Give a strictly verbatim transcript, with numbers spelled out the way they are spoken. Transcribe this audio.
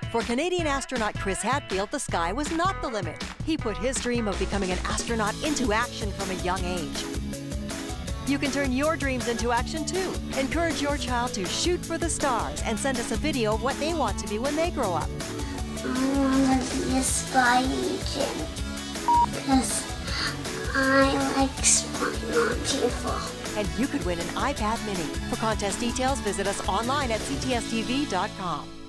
For Canadian astronaut Chris Hadfield, the sky was not the limit. He put his dream of becoming an astronaut into action from a young age. You can turn your dreams into action too. Encourage your child to shoot for the stars and send us a video of what they want to be when they grow up. I want to be a spy agent because I like spying on people. And you could win an iPad mini. For contest details, visit us online at c t s t v dot com.